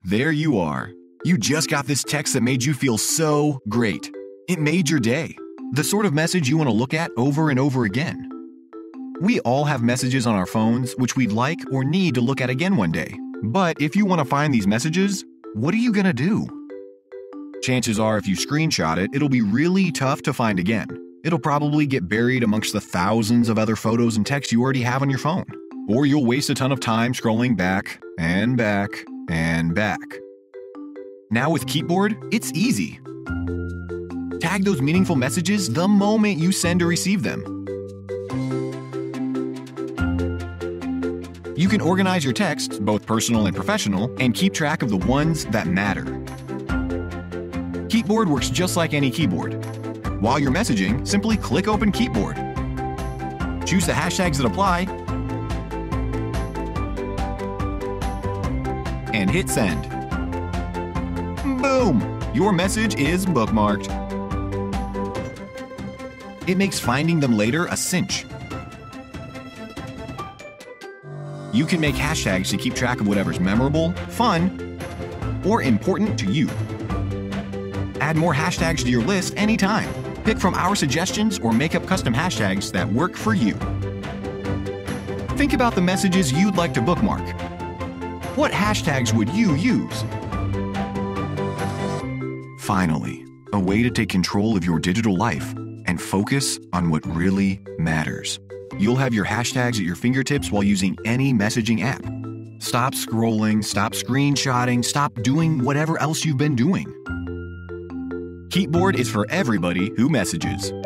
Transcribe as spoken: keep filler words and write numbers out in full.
There you are. You just got this text that made you feel so great. It made your day. The sort of message you want to look at over and over again. We all have messages on our phones which we'd like or need to look at again one day. But if you want to find these messages, what are you going to do? Chances are if you screenshot it, it'll be really tough to find again. It'll probably get buried amongst the thousands of other photos and texts you already have on your phone. Or you'll waste a ton of time scrolling back and back and back. Now with Keepboard, it's easy. Tag those meaningful messages the moment you send or receive them. You can organize your texts, both personal and professional, and keep track of the ones that matter. Keepboard works just like any keyboard. While you're messaging, simply click open Keepboard. Choose the hashtags that apply, and hit send. Boom! Your message is bookmarked. It makes finding them later a cinch. You can make hashtags to keep track of whatever's memorable, fun, or important to you. Add more hashtags to your list anytime. Pick from our suggestions or make up custom hashtags that work for you. Think about the messages you'd like to bookmark. What hashtags would you use? Finally, a way to take control of your digital life and focus on what really matters. You'll have your hashtags at your fingertips while using any messaging app. Stop scrolling, stop screenshotting, stop doing whatever else you've been doing. Keepboard is for everybody who messages.